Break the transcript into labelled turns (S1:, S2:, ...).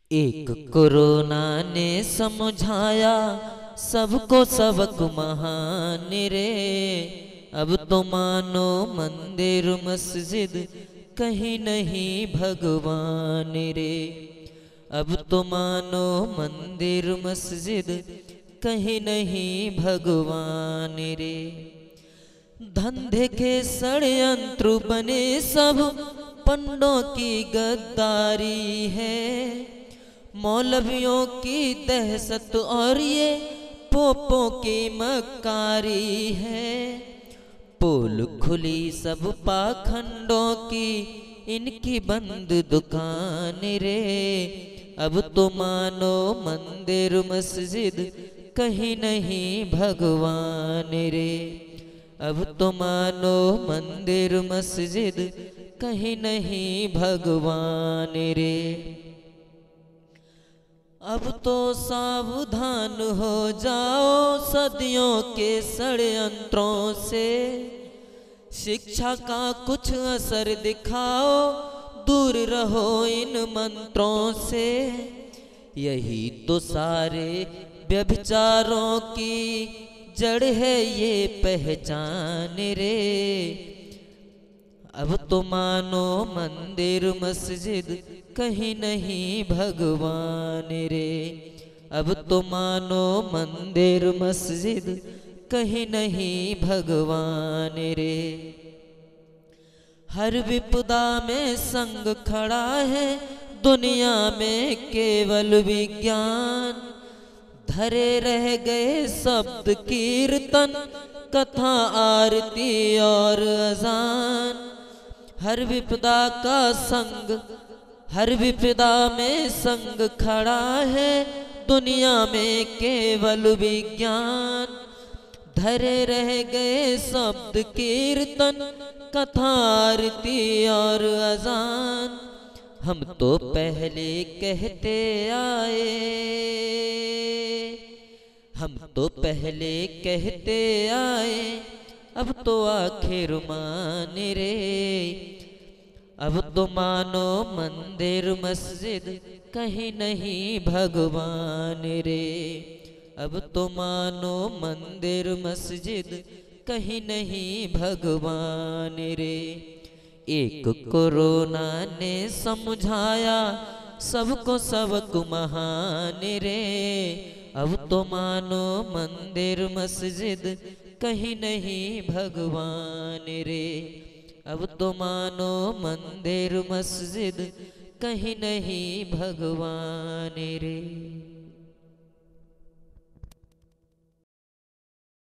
S1: एक कोरोना ने समझाया सबको सबक महान रे। अब तो मानो मंदिर मस्जिद कहीं नहीं भगवान रे। अब तो मानो मंदिर मस्जिद कहीं नहीं भगवान रे। धंधे के षड्यंत्र बने सब पंडों की गद्दारी है। मौलवियों की दहशत और ये पोपों की मक्कारी है। पोल खुली सब पाखंडों की इनकी बंद दुकान रे। अब तो मानो मंदिर मस्जिद कहीं नहीं भगवान रे। अब तो मानो मंदिर मस्जिद कहीं नहीं भगवान रे। अब तो सावधान हो जाओ सदियों के षड्यंत्रों से। शिक्षा का कुछ असर दिखाओ, दूर रहो इन मंत्रों से। यही तो सारे व्यभिचारों की जड़ है ये पहचान रे। अब तो मानो मंदिर मस्जिद कहीं नहीं भगवान रे। अब तो मानो मंदिर मस्जिद कहीं नहीं भगवान रे। हर विपदा में संग खड़ा है दुनिया में केवल विज्ञान। धरे रह गए शब्द कीर्तन, कथा आरती और अजान। हर विपदा का संग, हर विपदा में संग खड़ा है दुनिया में केवल विज्ञान। धरे रह गए शब्द कीर्तन, कथा आरती और अजान। हम तो पहले कहते आए, हम तो पहले कहते आए, अब तो आखिर मान रे। अब तो मानो मंदिर मस्जिद कहीं नहीं भगवान रे। अब तो मानो मंदिर मस्जिद कहीं नहीं भगवान रे। एक कोरोना ने समझाया सबको सबक महान रे। अब तो मानो मंदिर मस्जिद कहीं नहीं भगवान रे। अब तो मानो मंदिर मस्जिद कहीं नहीं भगवान रे।